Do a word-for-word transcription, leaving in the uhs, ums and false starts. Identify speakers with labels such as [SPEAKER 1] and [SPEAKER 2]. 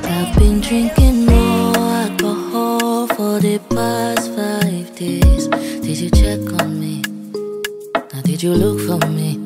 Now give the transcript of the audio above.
[SPEAKER 1] I've been drinking more alcohol for the past five days. Did you check on me? Now did you look for me?